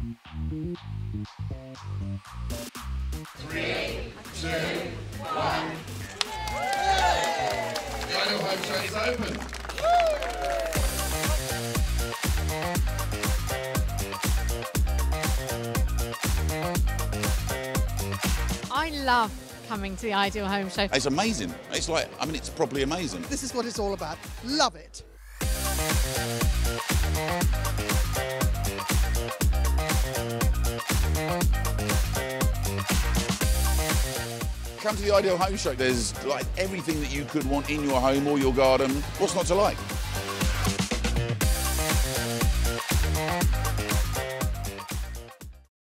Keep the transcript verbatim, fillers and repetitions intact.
Three, two, one. The Ideal Home Show is open. I love coming to the Ideal Home Show. It's amazing. It's like, I mean, it's probably amazing. This is what it's all about. Love it. Come to the Ideal Home Show. There's like everything that you could want in your home or your garden. What's not to like?